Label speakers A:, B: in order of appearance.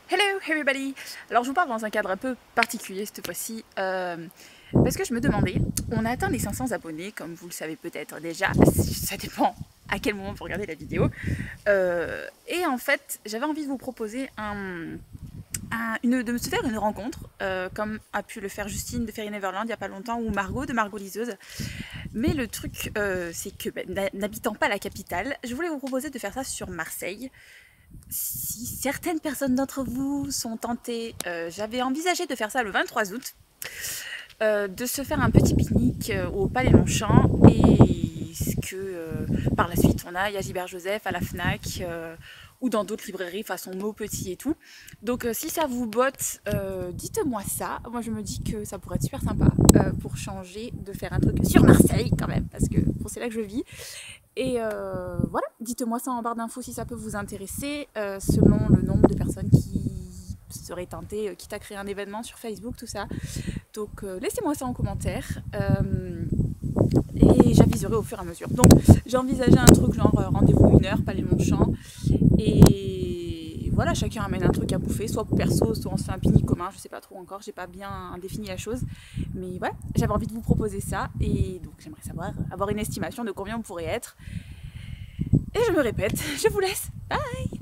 A: Hello everybody! Alors je vous parle dans un cadre un peu particulier cette fois-ci, parce que je me demandais, on a atteint les 500 abonnés, comme vous le savez peut-être déjà, ça dépend à quel moment vous regardez la vidéo, et en fait j'avais envie de vous proposer de se faire une rencontre, comme a pu le faire Justine de Fairy Neverland il n'y a pas longtemps, ou Margot de Margot Liseuse. Mais le truc, c'est que n'habitant pas la capitale, je voulais vous proposer de faire ça sur Marseille. Si certaines personnes d'entre vous sont tentées, j'avais envisagé de faire ça le 23 août, de se faire un petit pique-nique au Palais Longchamp et par la suite on aille à Gilbert Joseph, à la Fnac ou dans d'autres librairies façon Mots Petit et tout. Donc si ça vous botte, dites-moi ça. Moi je me dis que ça pourrait être super sympa pour changer, de faire un truc sur Marseille quand même, parce que bon, c'est là que je vis. Et voilà, dites-moi ça en barre d'infos si ça peut vous intéresser, selon le nombre de personnes qui seraient tentées, quitte à créer un événement sur Facebook, tout ça. Donc laissez-moi ça en commentaire, et j'aviserai au fur et à mesure. Donc j'ai envisagé un truc genre rendez-vous 1 heure, Palais Longchamp, et voilà, chacun amène un truc à bouffer, soit perso, soit on se fait un pique-nique commun, je sais pas trop encore, j'ai pas bien défini la chose. Mais voilà, j'avais envie de vous proposer ça, et donc j'aimerais savoir, avoir une estimation de combien on pourrait être. Et je me répète, je vous laisse, bye!